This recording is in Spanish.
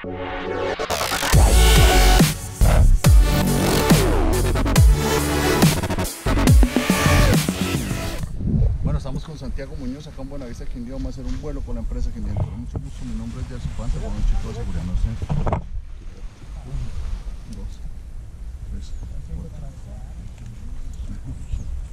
Bueno, estamos con Santiago Muñoz acá en Buenavista, Quindío. Vamos a hacer un vuelo con la empresa Quindío. Con mucho gusto, mi nombre es Gerson Panta, con un chico de seguridad. No sé. 1, 2, 3, 4.